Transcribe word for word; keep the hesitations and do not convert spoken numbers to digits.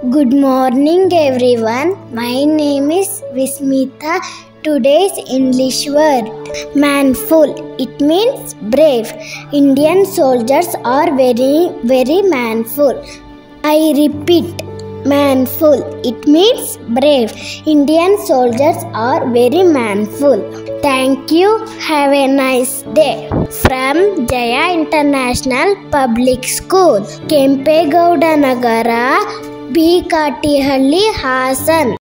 Good morning everyone. My name is Vismitha. Today's English word manful. It means brave. Indian soldiers are very very manful. I repeat, manful. It means brave. Indian soldiers are very manful. Thank you. Have a nice day. From Jaya International Public School, Kempegowda Nagara, B. Katihalli, Hasan.